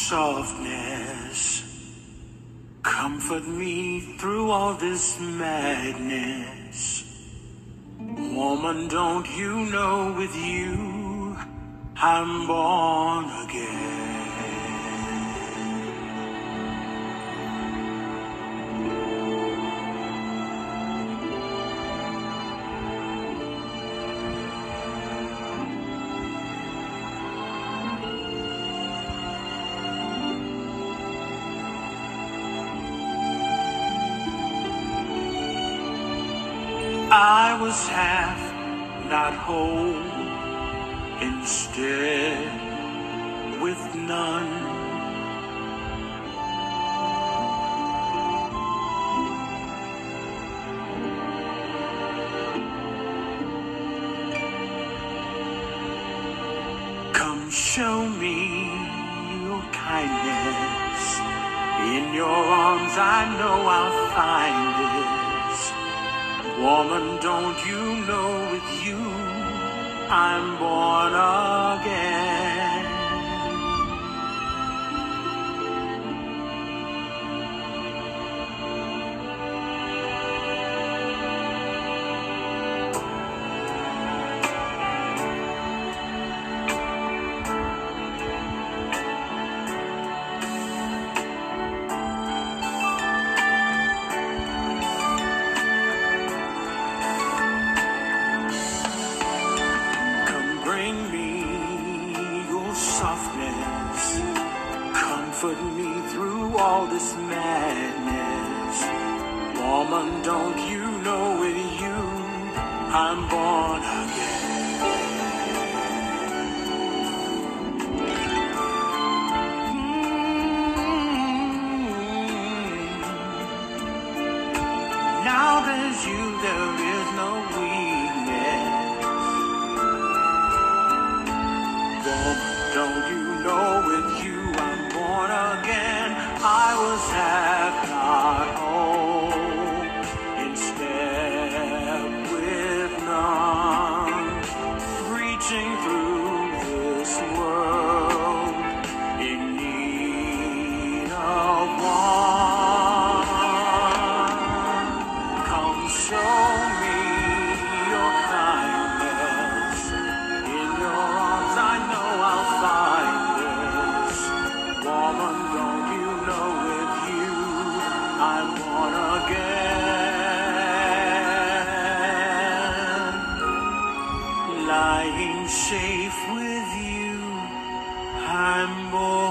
softness, comfort me through all this madness. Woman, don't you know with you I'm born again? I was half, not whole, instead with none. Come show me your kindness. In your arms I know I'll find this. Woman, don't you know with you I'm born again? Softness, comfort me through all this madness. Woman, don't you know with you I'm born again? Now there's you, there is no weakness. Woman, don't you know with you I'm born again? I was half, not whole, instead with none. Reaching through this world in need of one. Come show me your kindness. In your arms I know I'll find this. Woman, don't you know with you I'm born again? Lying safe with you I'm born